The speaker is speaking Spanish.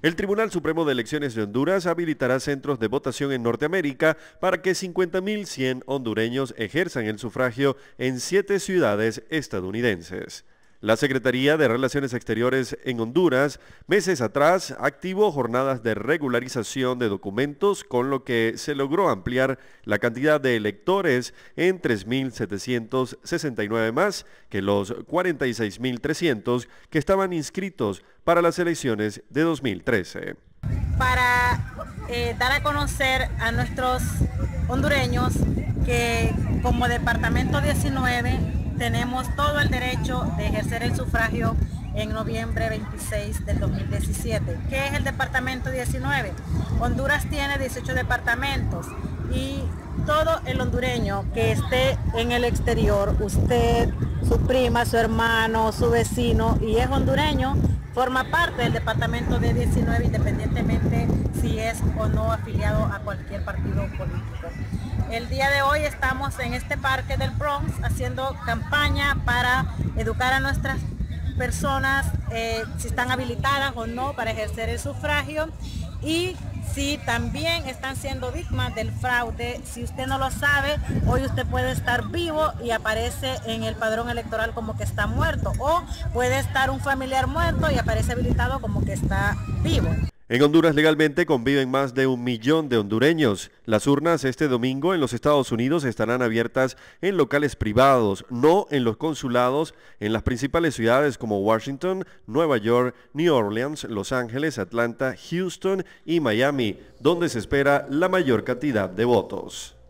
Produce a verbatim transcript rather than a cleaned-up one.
El Tribunal Supremo de Elecciones de Honduras habilitará centros de votación en Norteamérica para que cincuenta mil cien hondureños ejerzan el sufragio en siete ciudades estadounidenses. La Secretaría de Relaciones Exteriores en Honduras, meses atrás, activó jornadas de regularización de documentos, con lo que se logró ampliar la cantidad de electores en tres mil setecientos sesenta y nueve más que los cuarenta y seis mil trescientos que estaban inscritos para las elecciones de dos mil trece. Para eh, dar a conocer a nuestros hondureños que como Departamento diecinueve tenemos todo el derecho de ejercer el sufragio en noviembre veintiséis del dos mil diecisiete. ¿Qué es el Departamento diecinueve? Honduras tiene dieciocho departamentos y todo el hondureño que esté en el exterior, usted, su prima, su hermano, su vecino y es hondureño, forma parte del Departamento de diecinueve independientemente si es o no afiliado a cualquier partido político. El día de hoy estamos en este parque del Bronx haciendo campaña para educar a nuestras personas eh, si están habilitadas o no para ejercer el sufragio y si también están siendo víctimas del fraude. Si usted no lo sabe, hoy usted puede estar vivo y aparece en el padrón electoral como que está muerto, o puede estar un familiar muerto y aparece habilitado como que está vivo. En Honduras legalmente conviven más de un millón de hondureños. Las urnas este domingo en los Estados Unidos estarán abiertas en locales privados, no en los consulados, en las principales ciudades como Washington, Nueva York, New Orleans, Los Ángeles, Atlanta, Houston y Miami, donde se espera la mayor cantidad de votos.